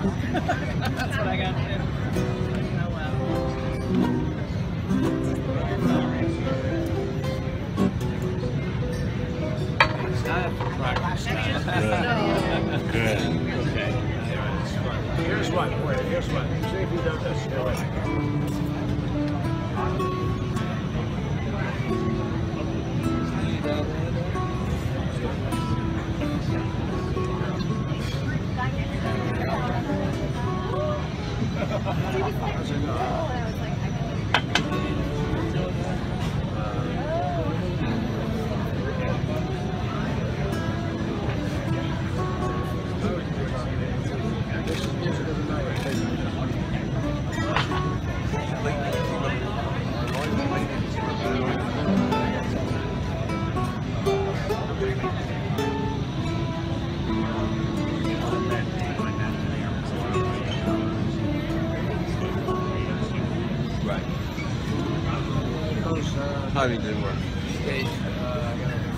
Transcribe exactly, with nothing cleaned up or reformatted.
That's what I got to do. Oh well. Good. Okay. Here's one. Wait, here's one. See if you do this. Do it. Right. Timing didn't work. Uh,